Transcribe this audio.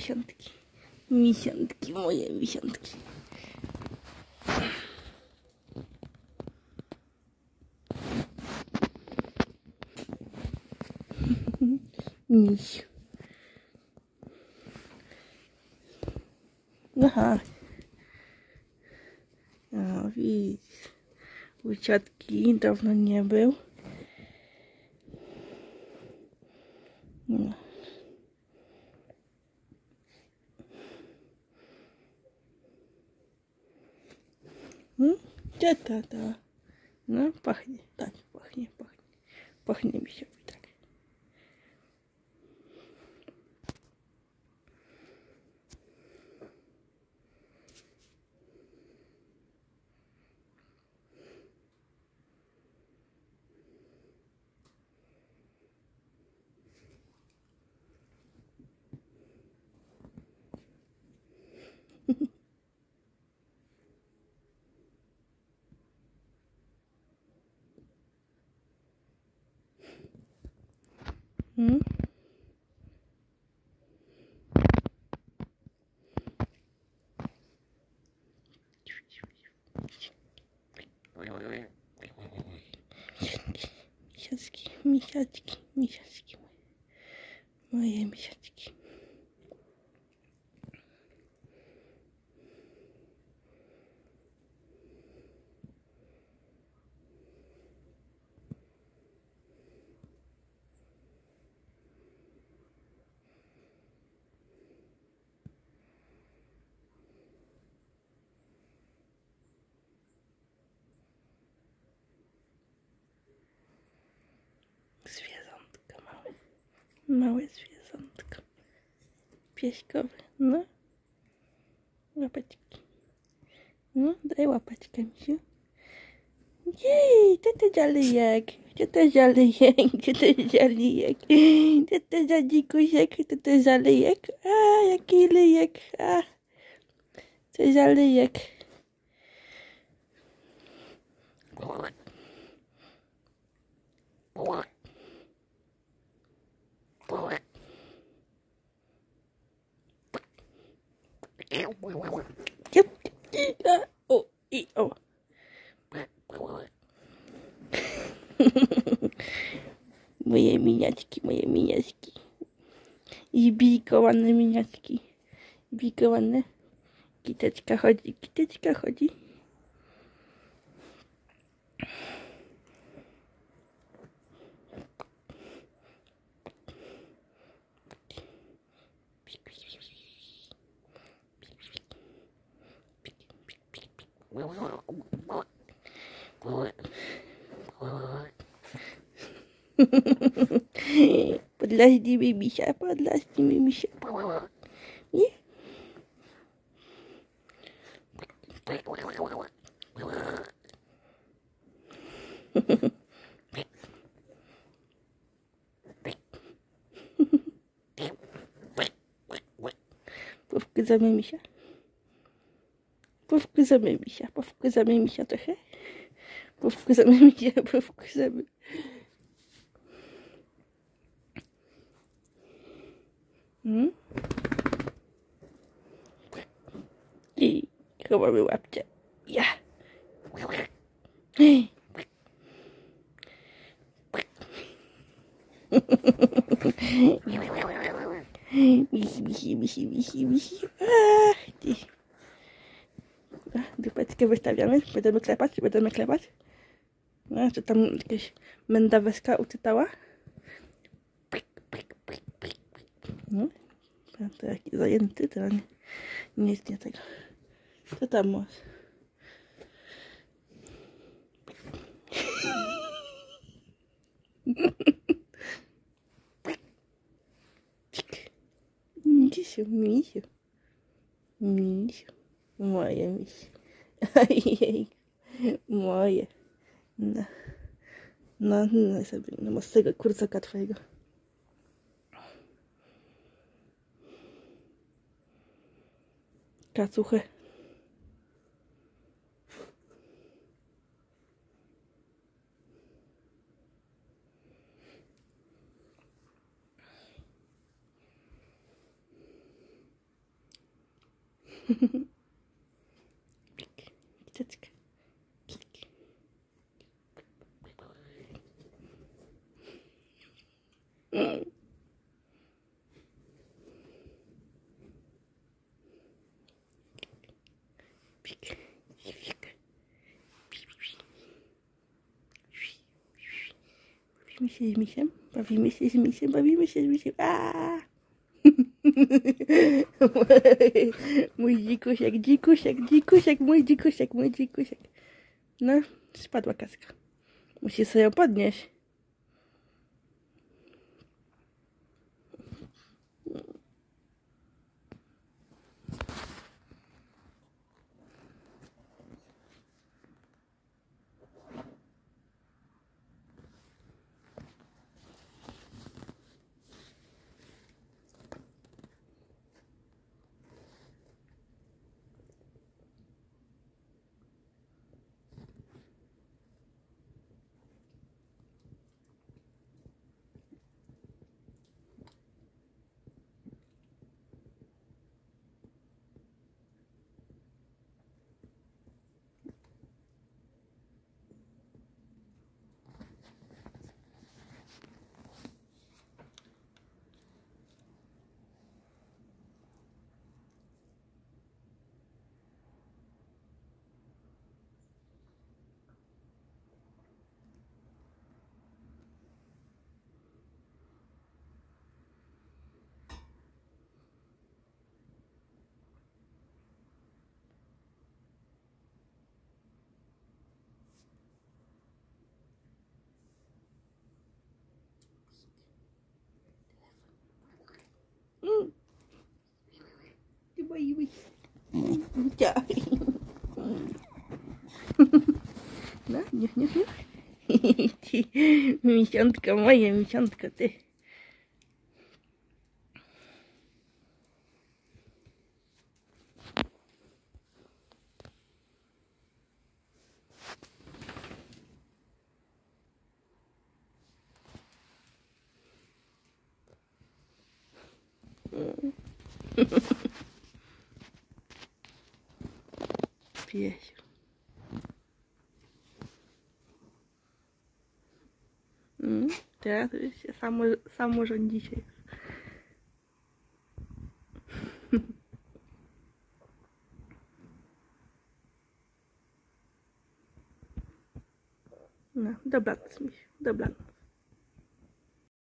misiątki. Misiątki, moje misiątki. Misiu. Aha. No, widzisz. U ciotki dawno nie był. No. Gdzie tata? No, pachnie, tak, pachnie. Pachnie mi się tak. Misiaczki, moje misiaczki. Zwierzątka małe zwierzątko. Pieskowe, no. Łapeczki. No, daj łapeczkę, misiu. Jej, co to za lyjek? Co to za lyjek? Co to za lyjek? Co to za dzikusiek? Co to za lyjek? A, jaki lyjek? A, co za lyjek? O, i o. Moje miniaczki. Zbijkowane miniaczki. Zbijkowane. Kiteczka chodzi. Podlaźnij mi misia. Nie? Powkurzamy misia. Powkurzamy misia trochę. Powkurzamy. I chowamy łapcie. Ja. Misi. Ach, ty. Dupeczkę wystawiamy. Będziemy klepać. No, czy tam jakaś mędaweska uczytała? No, to jaki zajęty, to nie istnieje tego. Co tam masz? Misiu. Moje misiu. Ojej, moje. No sobie, no z tego kurczaka twojego. Kacuchy. Kiteczka. Bawimy się z misiem, bawimy się z misiem, bawimy się z misiem. Mój dzikusiek, dzikusiek, dzikusiek, mój dzikusiek, mój dzikusiek. No, spadła kaska. Musi sobie ją podnieść. Ty boimy się. No, niech. Ty, misiątko moje, misiątko ty. Piesiu. Teraz już się samo rządzi się. No, dobranoc, misiu, dobranoc.